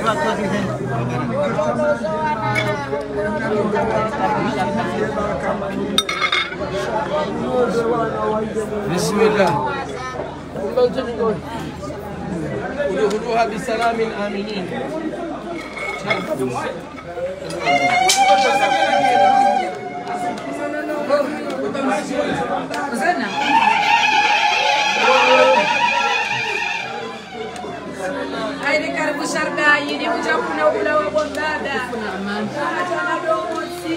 بسم الله. ادخلوها بسلام آمنين. Aire karibu sharda yini mjapuna ula wa bondada. Atana domosi.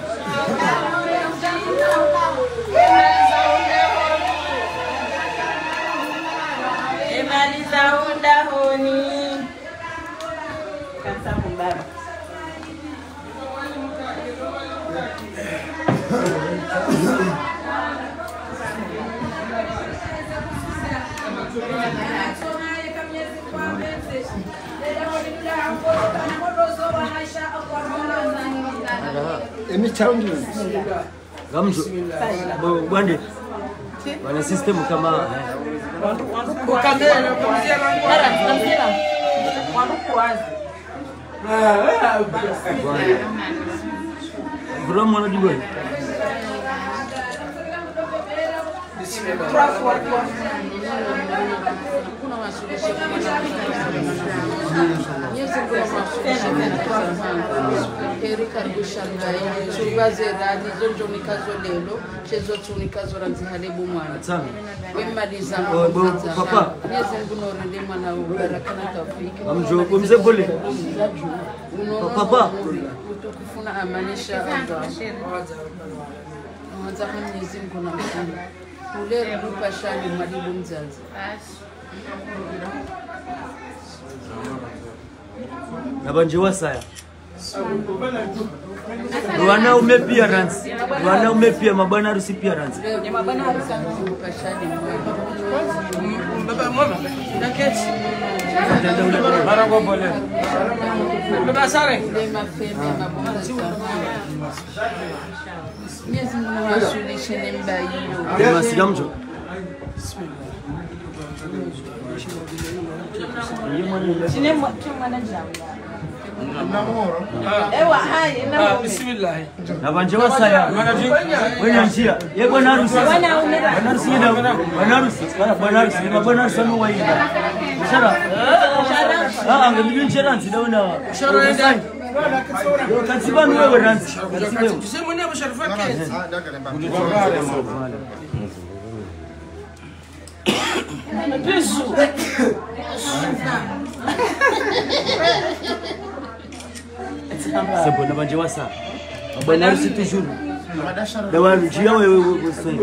Emaliza unda honi. Kansa kumbara. Ini challenge. Gamjo. Bwande. Wana system kama Kamera kumzia kamera. Wangu kuanza. bro mwana diwe. Papa. Papa. Kufuna amanisha mwanza Mwenyezi Mungu na mtume ule rupa shani madibu mzazi Nabanje wasaya Wana umepia ransi Wana umepia mabana harusi pia ransi ni mabana harusi rupa shani baba mama naketi barango bole baba sare ile mafeme mabonza Mwenyezi Mungu wasulishe nembayo Masiga mjo bismillah Nabanje wasaya Wenya njia Yego narusi Wanarusi yeda Wanarusi Wanarusi Wanarusi waida Shara Angamili ncheransi Dauna Shara yenda Katsiba nuwe ransi tuseme ni abasharifu yake Bisu Sebo nabanje wasa Abana harusi toujours Dawa njia wewe wasoi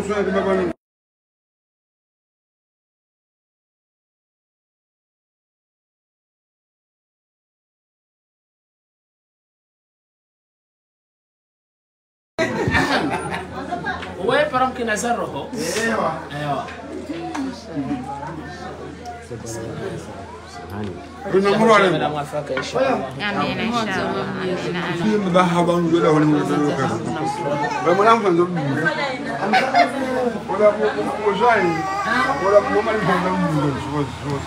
wewe param kinazar roho ايوه Tunamuru wale. na mwafaka inshallah Amina inshallah. Sio mbaha bangu ndio wale ndio kaza. Wewe mwanangu ndio mimi. Wala mojai. Wala mama ni ndio ndio.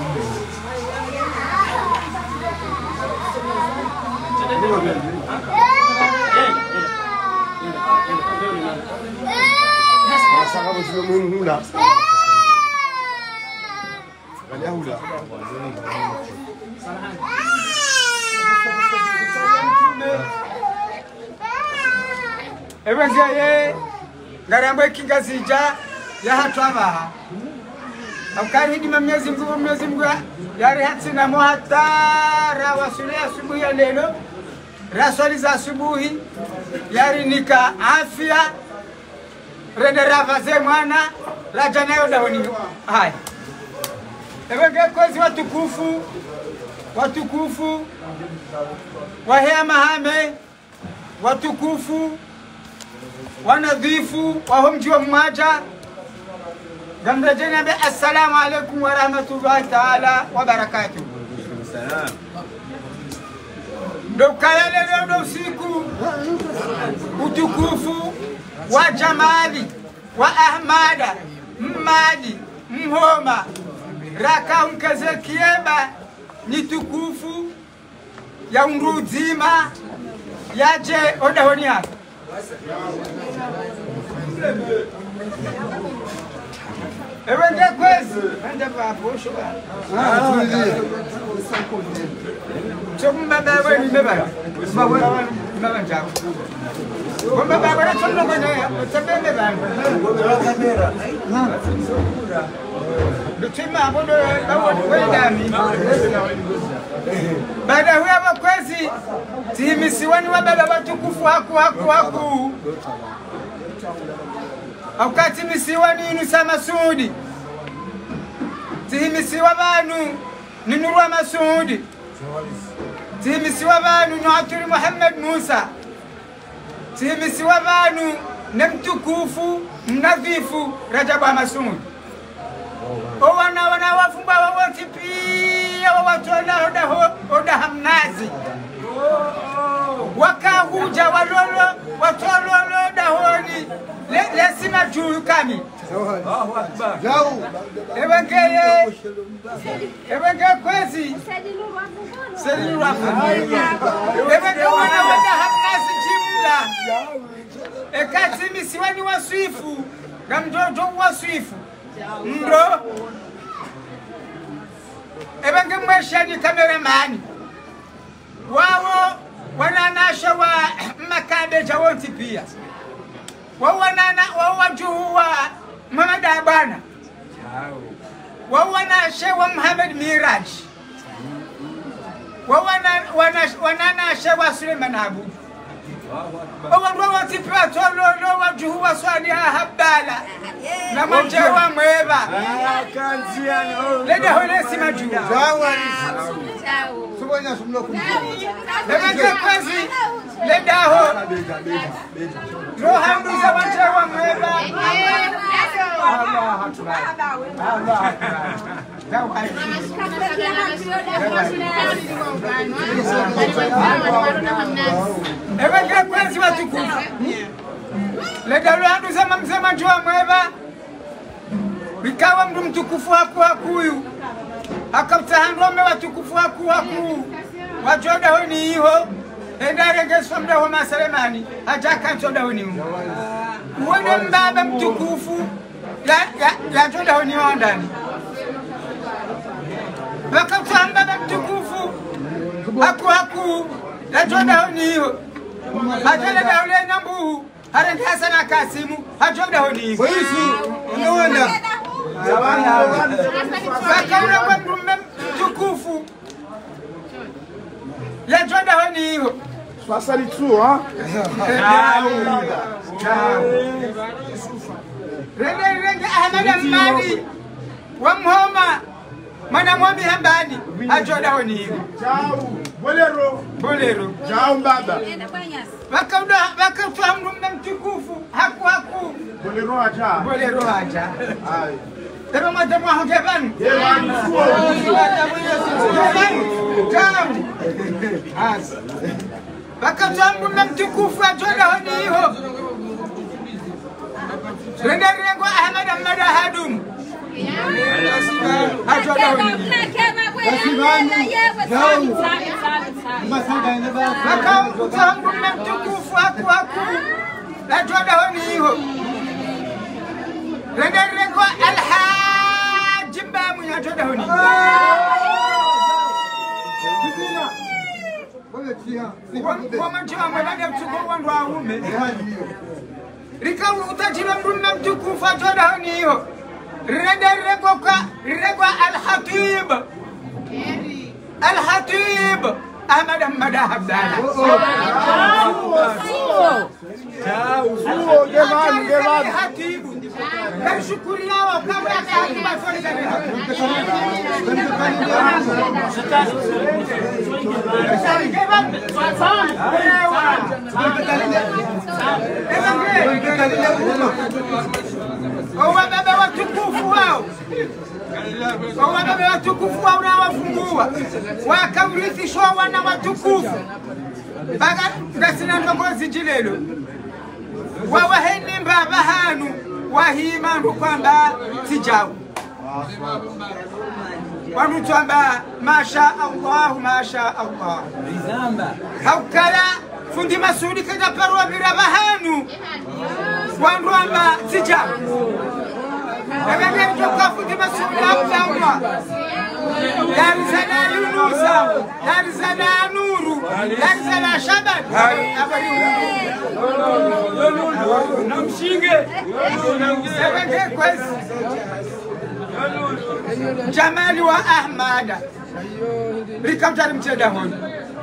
Sasa kama sio Mungu hula. Wala hula. Ebengaye ngarambo kingazija ya hatwabaha akari hidi Mwenyezi Mungu yari hatsina muhatara wasuli asubuhi ya lelo rasali za asubuhi yari nika afya rende ravaze mwana raja nayo dawoni hai ebengaye kozi watukufu wahea mahame watukufu wanadhifu wa mji wa Mwaja gamrejeni ambe assalamu alaikum wa rahmatullahi ta'ala wa barakatuh. Ndo kaya leo ndo usiku utukufu wa Jamali wa Ahmada Mmadi Mhoma Raka Mkaze Kieba ni tukufu ya unduzima yaje odahoni hapa Ewende kwezi ende papo shoba Chomba wewe ni baba baba njako Bomba baba na chomba kwenye tabende baba Lutima bodo bawo kwendami Baada huyo kwezi timisiwani wa baba watukufu haku Wakati misiwani Yunusa Masudi Tihimisiwa banu ni Nurwa Masudi Tihimisiwa banu ni Aturi Muhammad Musa Tihimisiwa banu ni mtukufu mnadhifu Rajabu Masudi Owana wafumba wawati pia wawatola oda hamnazi Wakahuja walolo watololo dahoni lesima juu kami Ebenge kwezi Sedilu wafu Ebenge wana wada hamnasi jimla Ekati misiwani wa swifu na mjojo wa swifu Ndo Ebenge mweshani kameramani Wawo wananasha wa makabe jawonti pia wawajuhu wa Muhammad Abana wawanasha wa Muhammad Miraj wananasha wa Suleiman Abu wawanti pia tolo wajuhu wa Swadi Habdala na mjewa mweba leda hole simaju Subanya sumlo Lebeke kwezi leda ho Roha mbiza mjewa mweba Allah Akbar Allah Akbar Lebeke kwezi watukufu leda roha zama mzema mjewa mweba Wikawa mdu mtukufu hakuyu Akabtahandome watukufu haku Wajoda honi hiho Endare geswa mda wa masalemani Hajaka nchoda honi hiho Uwene mbaba mtukufu Ya joda honi hiho ndani Wakabtahambaba mtukufu Haku Ya joda honi hiho Hajoda daule nyambu Harengi Hasana Kasimu Hajoda honi hiho Uwenda Wakauna kwa mrume mtukufu ya joda honi hiyo Swasali tu ha Renge Ahmad Mali wa Mhoma Mwana mwami hambani Hajoda honi hiyo Bolero Jao mbaba Wakauna mrume mtukufu Haku Bolero haja Tero madamu hongevani Wakatambu na mtukufu ajoda honi hiyo Rengo Ahmad Hadum Ajoda honi Wakatambu na mtukufu haku Ajoda honi hiyo Rengo Alhaji Mbamu ya joda honi Kwa mchima mwebade mtukufu wandu wa ume Rika utajira mruna mtukufu wa joda honi hiyo Rengo Al-Hatib Ahmad Habdala Hatibu Nashukuri yao kabla ya hatibu asoli baba watukufu wao baba watukufu wao na wafungua wakaurithishwa wana watukufu baga ngasina ndongozi jilelo wawaheni mbaba hanu wahima kwamba sijawu wanutwamba masha Allah masha Allah haukala fundi masudi kada parwa biraba hanu wanrwamba sija ebenge joka fundi masudi abdallah darzana yunusa darzana nuru darzana shaban namshinge ebenge kwesi Jamali wa Ahmada likamtari mcheda honi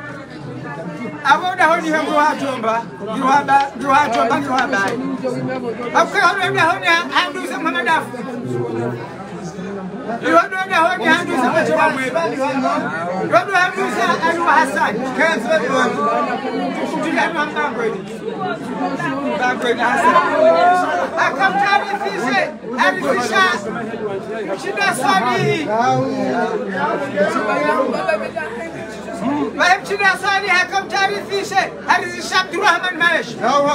aboda honi hembu watomba giwatomba giwabai akukahona honi handuza Muhammadafu Yoda honi handuza mchewa mweba Yoda handuza Anu Hassan Kenzwe Tulanu Mbangweni Mbangweni Hassan akamtari fishe Arizisha Shida swali Wahim shida swali hakamtari fishe Arizisha Abdurrahman Maesh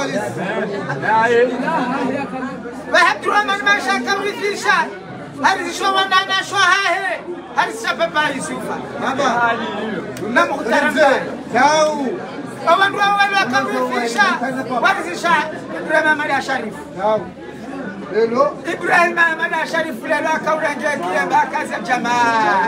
Wahim Abdurrahman Maesh hakamtari fishe Arizisha Wandana Shwahahe Arizisha Papa Yusufa Na Mukhtarambai Awandu awali hakamtari Arizisha Ibrahim Ahmad Sharif Ibrahim Ahmad Sharif lelo akaurangekia bakaza jamaa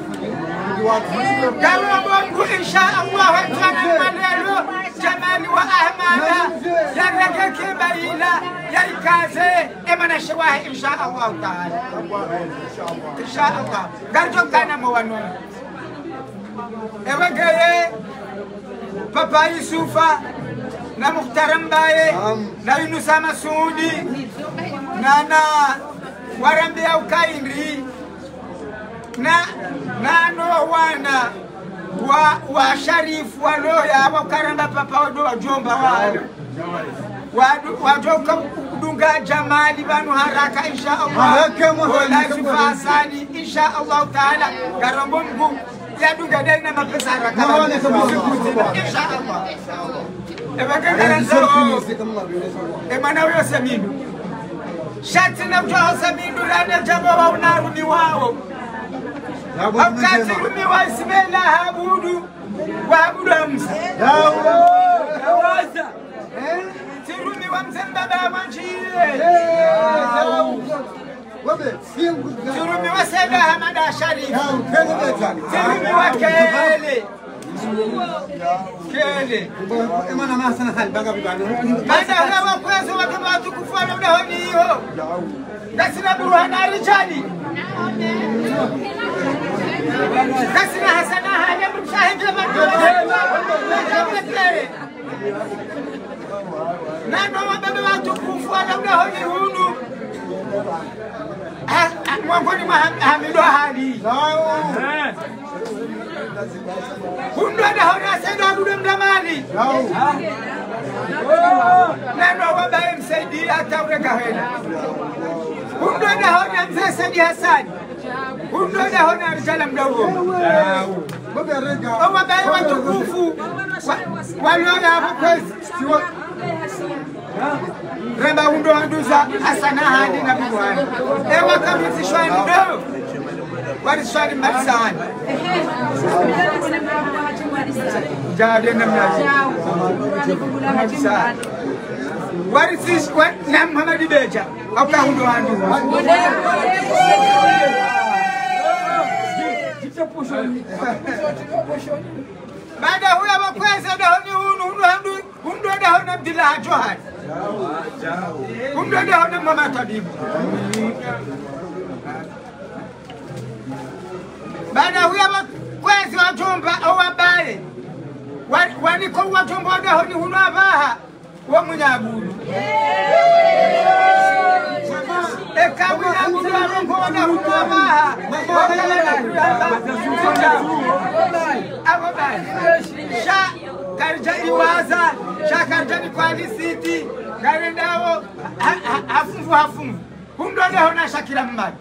Kalo Mungu insha Allah watana malelo Jamali wa Ahmada yarangeke baila yarikaze emana shawahi insha Allah taala insha Allah garjo kana mawano ewegeye Papa Yusufa na Mukhtarambai na Yunusa Masudi na warambia ukaindri na no wana wa Sharifu waloya wakaramba papa wado wajomba wajoka kudunga Jamali banu haraka insha Allah wala Hasani insha Allah taala garombo Mungu yadunga daina mapesa haraka insha Allah Emana huyo Saminu Shati na mjoho Saminu Rane jambo wa unarumi wao Wakati rumi wa Ismaila habudu Wabudu Amsa Tirumi wa Mzembaba wa Manjile Tirumi wa Seda Hamada Sharif Tirumi wa Kele Kele Emana masana hal banga bigana Baada ya wakwezo watu kufuana udahoni hiyo Kasina Buruhana Rijali Kasina Hasana Hanya Mshahidi Nano wabebe watu kufuana udahoni hunu Mwangoni Hamidu Hali Hundo dahona Saida Abudu Mdamani Nano wabaye msaidi hata ureka hena Hundo dahona mzee Saidi Hasani Hundo dahona Rijala Mdogo Wabaye watukufu Walioya hapo kwezi Ramba hundo wanduza Hasana Hadi na Buruhani Ewa kamizishwa ndo Warishwani Marisani Jade na mnaji Warisish na Muhammad Beja Auka hundo wandu Baada huya wakweza dahoni hundo dahoni Abdullah Johari Hundo dahoni Mama Tabibu Baada huya wakwezi wajomba au wabaye Waniko wajomba wadahoni huno abaha wa munyabudu Eka munyabudu warongo wadahuni abaha Sha karjani waza Sha karjani kwa lisiti Karendao hafungu Hundo dahona Shakira Mmadi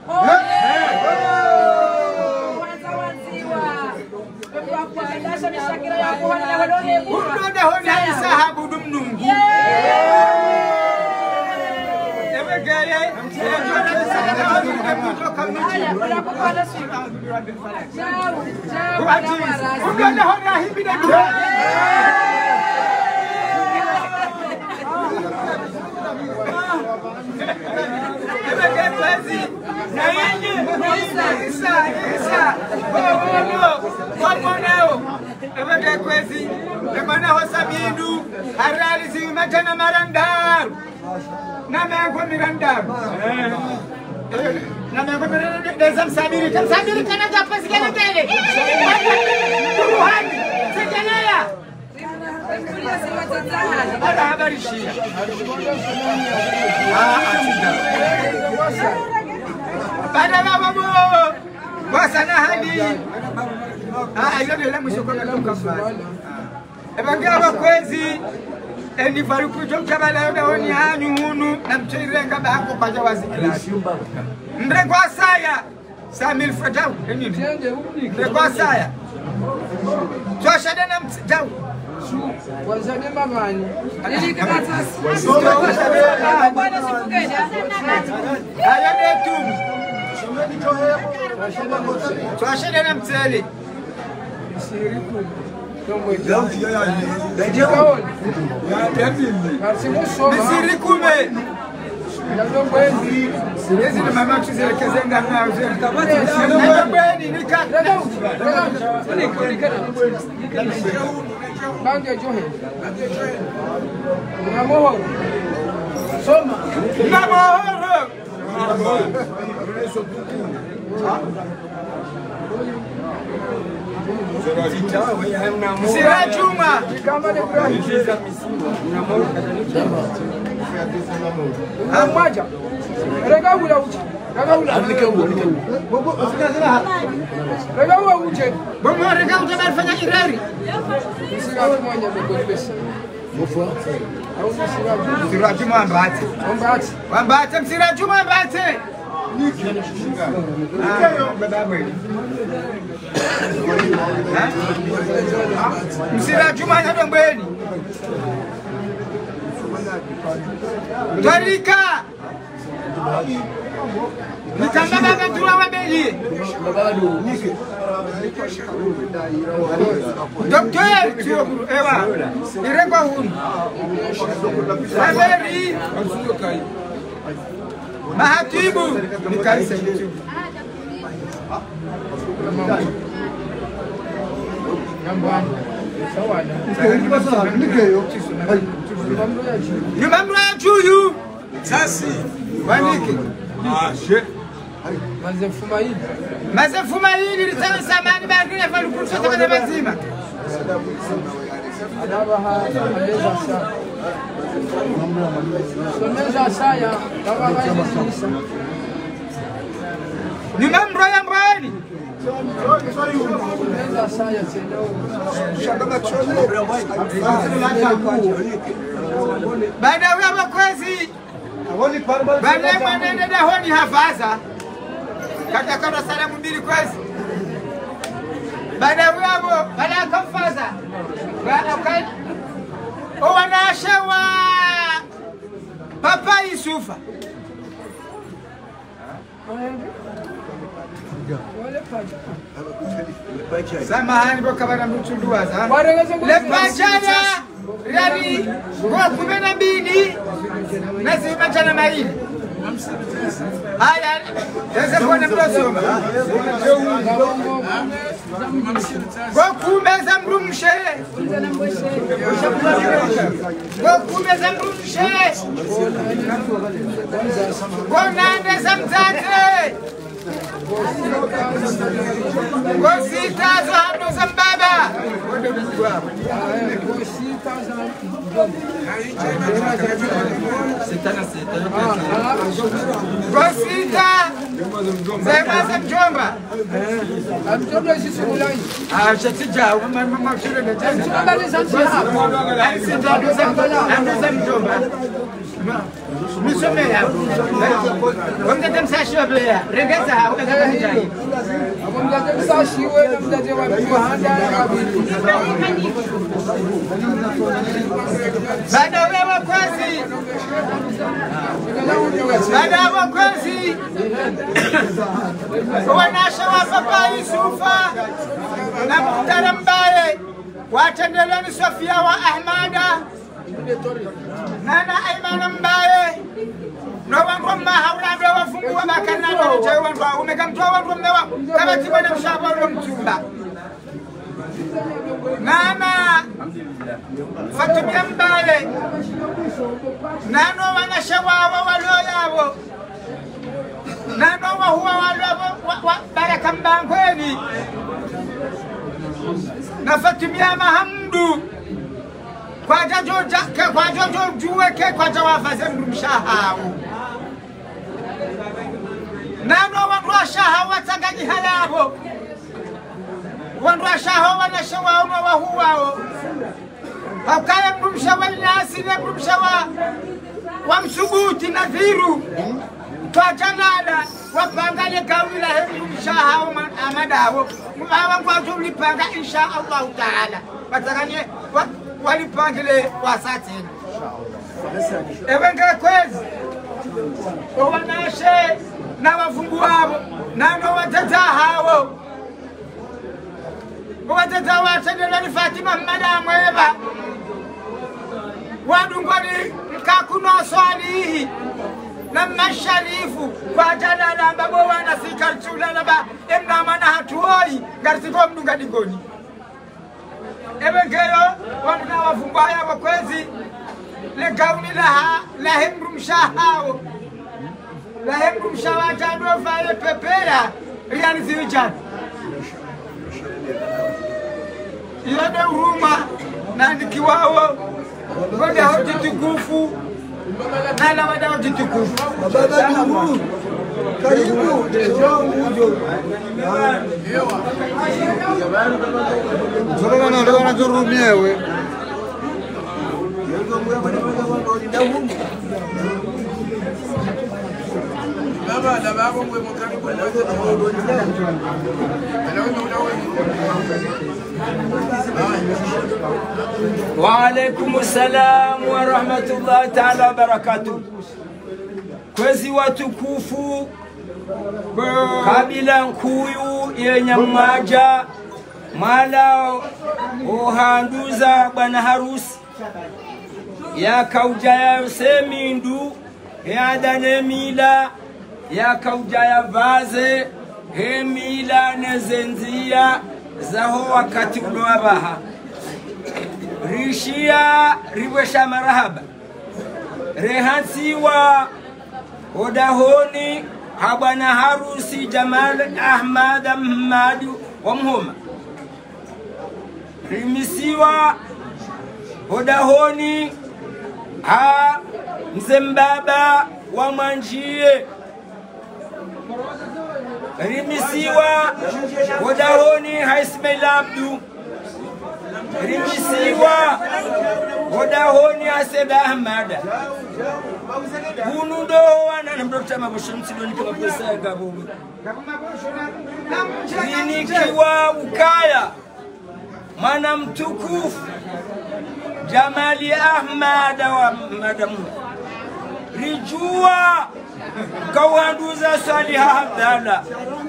Hundo dahona Isa Habudu Mnungu Ewegeye Eni farukujo kabala ndoni hanyu hunu na mchirenga bako kwaja wazikira ndregwa saya Samil Fadau eni ndregwa saya twashade na mtau wazane mamani ili kama sasa bwana sipukenda ayane tu twashade na mteli Misirikume. Sirezi ni mama tuzilekezenga na Nabweni nikata. bange johe namoho soma Namoho. Sira Juma. amaja rega ula uche rega ula rega ula uche Bomo rega uche barfanya irari. sira mmoja mekopesa mofwa au Sira Juma mbati. ombati Wambate Sira Juma mbati. Msira Juma Ndombeni. Tarika. Nikamba baba tura wabeli. Docteur Tioguru ewa. Irengwa hunu. Wabeli. Mahatibu nikaisa YouTube. Nyumamra chuyu sasi waniki maze fuma hili litana samani bagine falukurusa kwa mazima adabaha ameza sa someza saya baba bayiza nyumamra ya mbani someza saya sendo baada ya wakwezi baada ya mwanende dahoni hafaza kata kama salamu mbili kwezi baada ya wabo baada ya kafaza baada o wanashawa papa Yusufa samahani boka bana mtunduaza le pajana rari kwa 12 na sima chana maili haya sasa bwana mdosoma kwa kumeza mrumshe kwa kumeza mrumshe kwa nande samtate kwa sita za zambaba kwa sita za mjomba amjomba sisi ulai chatija mama shule na tena bali zanzi hapa za mjomba nisomea wamtata msashi wa bea regeza wakati mjai amjomba msashi wewe mjaje wa kuhanda kabili baada wewe kwasi baada ya kwezi wanasha wa Papa Yusufa na Mtara Mbale watendeleni Sofia wa Ahmada Nana Aimana Mbale no wangu mahaula ndo wafungua makanado je wangu umekamtoa wangu mmewa kama tiba na mshaba ndo mtumba Nana Fatumia Mbale Nano wanashawawa waloyabo Nano wahuwa waloyabo Baraka Mbangweni Na Fatumia Mahamdu Kwa jajo juweke kwa jawafaze mrumshahau Nano wanruashaha watangaji halabo Wanruashaha wanashawa wahuwao Wakaya mrumshawa inasile mrumshawa Wamsubuti na dhiru Kwa janada Wapangale kawila mrumshaha amadawo Mwawa kwa tulipanga insha Allah ta'ala Watakanye walipangile wasati Ewenga kwezi Wanashe na wafungu wabo Nano watata hawo Watata watendelani Fatima Madamu Eva Wadungwani mkakuno swalihi na masharifu kwa jalala mbabo wana sikarchula laba emna mana hatuoi ngarsiko mdunga digoni ebengeyo wana wafumbaya wakwezi le gauni la hemru mshahao la hemru mshawa jando vale pepera riani ziwijani Yode uruma na nikiwao Wada hoji tukufu Nala wada hoji tukufu Baba Mungu Karibu Solo na turumie we وعليكم السلام ورحمة الله تعالى وبركاته kwezi watukufu kabila nkuyu yenye mmaja mala ohanduza bwana harusi ya kauja ya semindu ya dane mila ya kauja ya vaze he mila nezenzia zaho wakati uloabaha rishia riwesha marahaba rehansiwa odahoni habana harusi Jamal Ahmad Ahmadu wa Mhoma rimisiwa odahoni ha mzembaba wa Mwanjie rimisiwa odahoni ha Ismail Abdu rimisiwa odahoni ha Seda Ahmada Unudo wana mdokta maboshamsi doni kama pesa ya gabubu Rinikiwa ukaya Mana mtukufu Jamali Ahmada wa madamu Rijua Kawanduza Saliha Abdala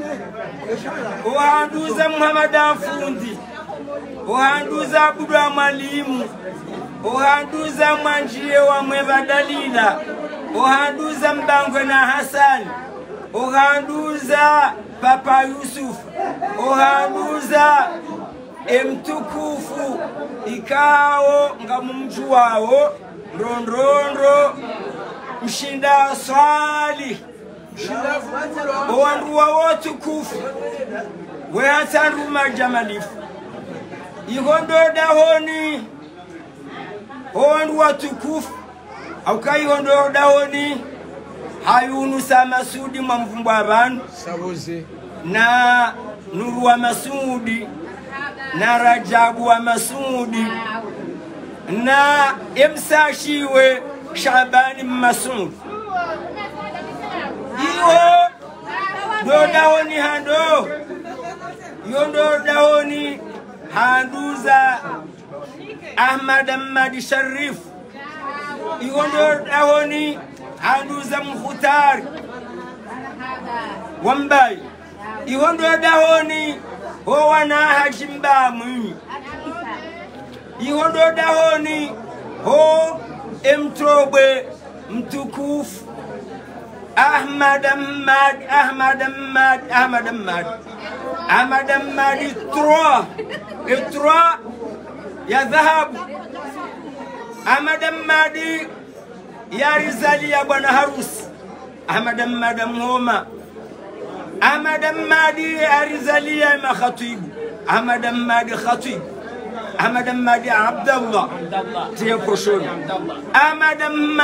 Uhanduza Muhammada Fundi Uhanduza Abdullah Mwalimu Uhanduza Mwanjie wa Mweva Dalila Uhanduza Mbangwe na Hassan Uhanduza Papa Yusuf Uhanduza mtukufu ikao ngamumju wao rondrondo mshinda swali Owandu wa tukufu we hatanruma jamalifu Ihondo dahoni Owandu wa tukufu Aukai hondo dahoni Hayunu sa Masudi mwamvumbu abantu Na Nuru wa Masudi Na Rajabu wa Masudi Na Emsashiwe Shabani Masudi Iyo Do dahoni hando Yondo dahoni Handuza Ahmad Ahmad Sharif Ihondo dahoni handuza mkhutari wambai ihondo dahoni ho wana hajimbamu ihondo dahoni ho emtrobwe mtukufu Ahmad 3 ya dhahabu Ahmad ya rizali ya bwana harusi Ahmad Mhoma Ahmad ya rizali ya makhatibu Ahmad khatib Ahmad Abdallah tiyakoshoni Ahmad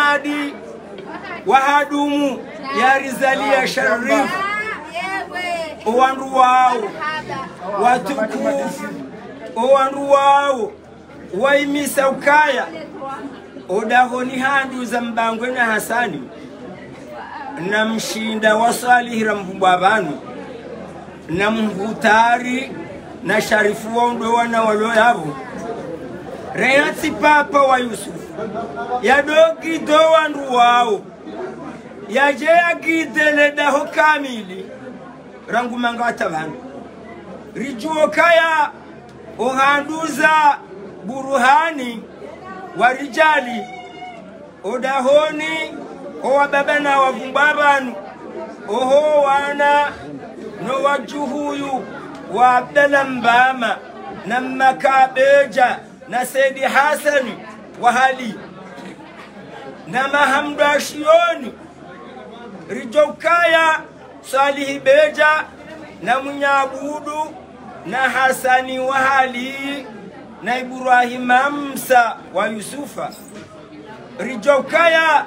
wahadumu ya rizali ya sharif owandu wao watukufu owandu wao waimisa ukaya odahoni handu za mbangwe na Hasani na mshinda wa Salihira mvumbu abantu na mhutari na sharifu wando wana walo yabo reyati papa wa Yusuf yadogi do wandu wao yaje agidele daho kamili rangu mangata bantu rijuo kaya ohanduza buruhani warijali odahoni owa baba na wavumbabanu oho wana no wajuhuyu wa Abdalla Mbama na Makabeja na Saidi Hasani wa Hali na Mahamdu Ashioni Rijokaya Salihi Beja na Munyabudu na Hasani wa Hali na Ibrahim Amsa wa Yusufa Rijokaya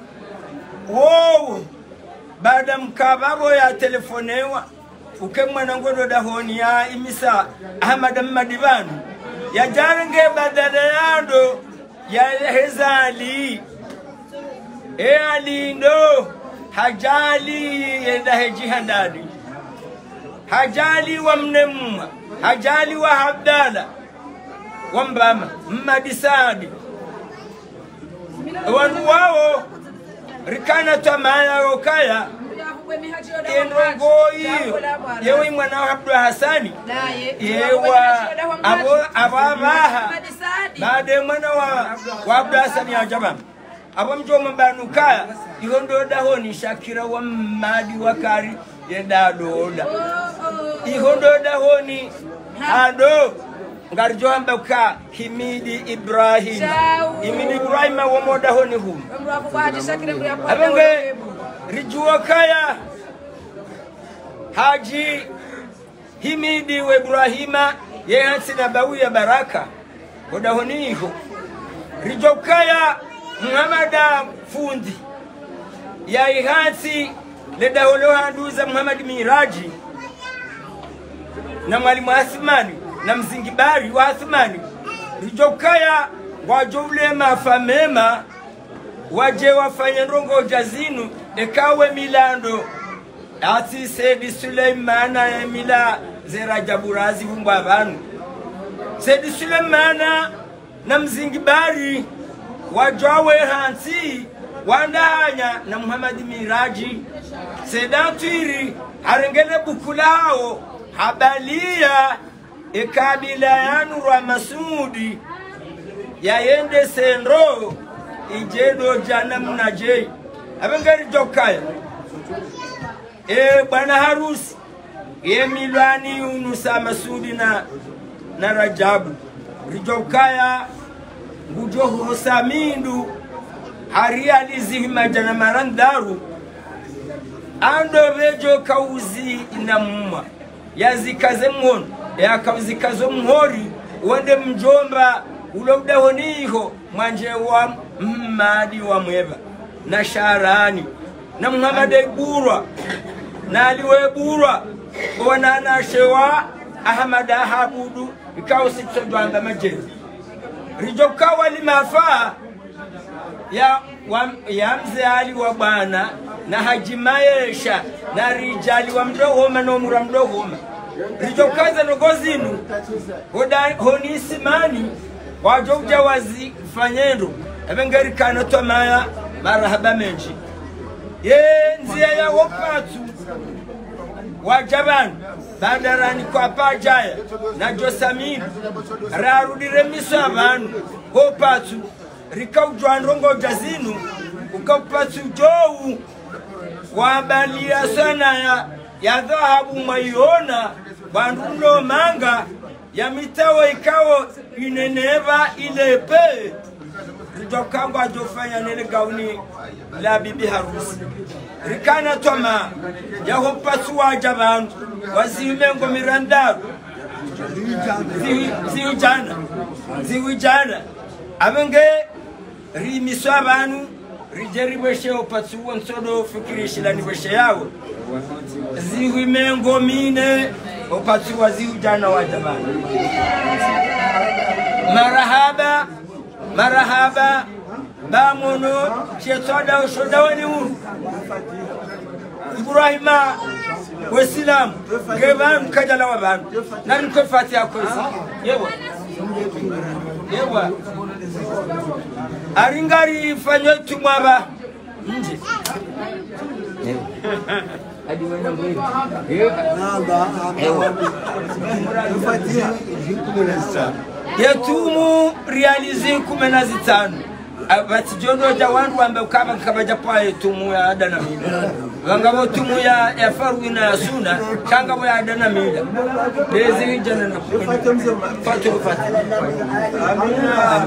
wow baada mkababo ya telefonewa ukemwa na ngodo dahoni ya imisa Ahmad Madibanu ya jange badala yando ya hezali ali ndo hajali yenda hejihandadi hajali wa mnemma hajali wa Abdalla wa Mbama Mmadisadi wanu wao rikana tamaya okaya enrogoi yewe mwana wa Abdul Hasani yewa ababaha baade mwana wa Abdul Hasani ajaba abo mjoma banukaya ihondo dahoni Shakira wa Madi wakari yenda doda ihondo dahoni ado ngarjoamba ka Himidi Ibrahim wa moda honi hum abenge rijuwa kaya Haji Himidi wa Ibrahima yehansi na bawu ya baraka moda honi hiho rijokaya Muhammada fundi ya ihansi leda holo handuza Muhammad Miraji na mwalimu Athmani na mzingibari wa Athmani rijokaya wajovule mafamema waje wafanye ndongo jazinu ekawe milando ati Saidi Suleimana ya mila zera jaburazi vumbu abantu Saidi Suleimana na mzingibari wajawe hansi wandanya na Muhammad Miraji sedatiri harengele bukulao habalia ekabila yanu wa Masudi yayende sendro ijedo jana mnaje abengari jokaya bwana harusi milani unusa Masudi na Rajabu rijokaya ngujohu hosamindu haria lizihima jana marandaru ando vejo kauzi inamuma yazikaze mwono yakazikazo mhori wende mjomba ulomdahoniho mwanje wa Madi wa Mweba na Sharani na Muhammad Iburwa na Aliweburwa wanana shewa Ahmad Habudu ikao sitojwanga majezi rijokawa limafa ya mzee Ali wa bwana na Haji Maesha na rijali wa mdohoma na umura mdohoma rijokaza nogozinu honisi mani wajouja wazi fanyendo abengari kana tomaya marahaba menji Yenzi ya wopatu wajabani badarani kwa pajaya na Josamini rarudire miso abantu hopatu rikaujwanrongo jazinu ukapatu jowu wabalia sana ya dhahabu maiona bandulo manga ya mitawo ikawo ineneva ilepe Jokangwa jofanya nele gauni la bibi harusi rikana toma ya hopasu wajabantu wazimengo mirandaru ziwijana abenge rimiswa abantu rijeribweshe hopasu wonsodo fikirishila nibweshe yawo ziwimengo mine hopasu waziwijana wajabantu marahaba bamono chetoda ushoda wani huru Ibrahima wesilam geban kajala waban nani ko fatiha ko yewa aringari fanyo tumaba nje hadi wena mwezi fatiha yetumu realize 15 abati jono jawandu wambe ukaba kabaja pa yetumu ya adana mida wangabo tumu ya farwina ya suna kangabo ya adana mida lezi jana na fatu amina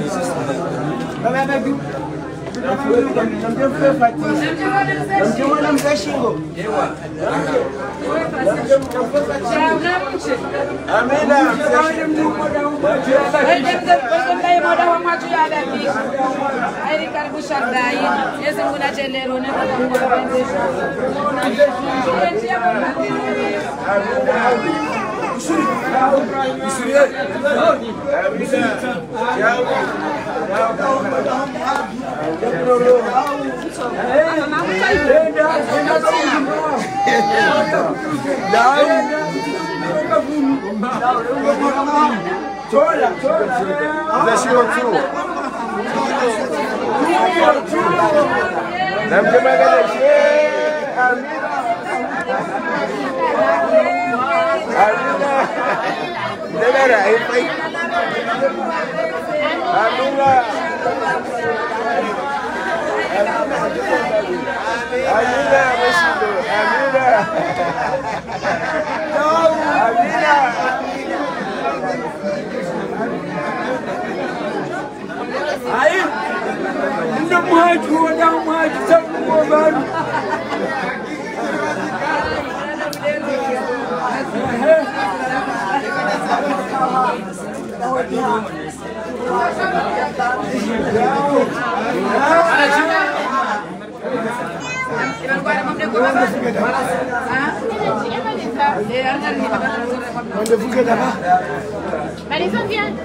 Marisa vient.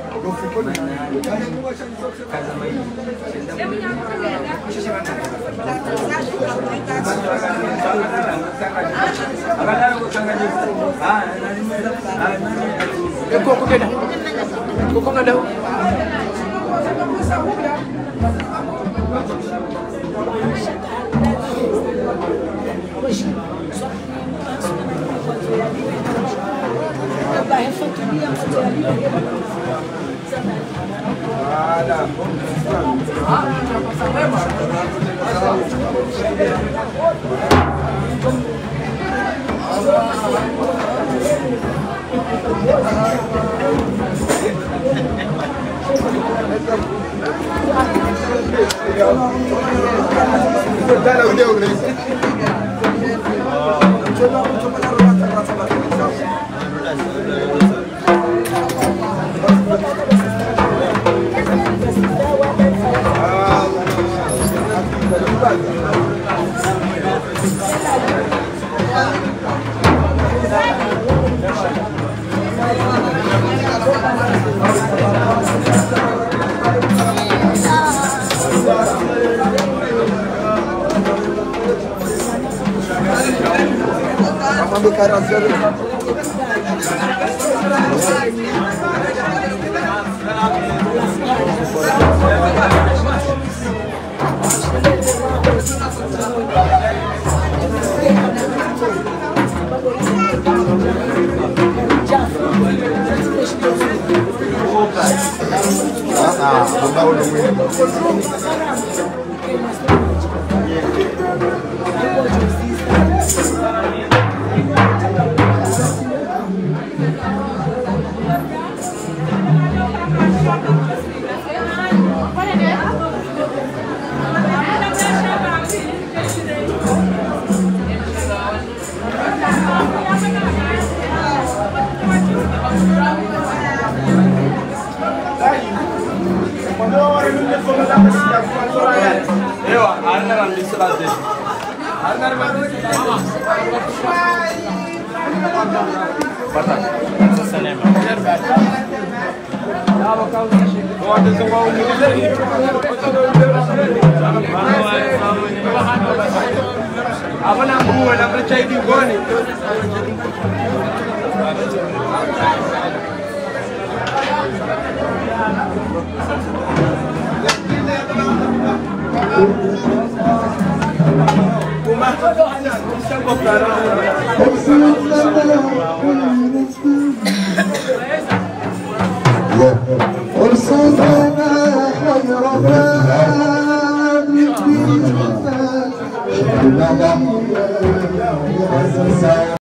Uma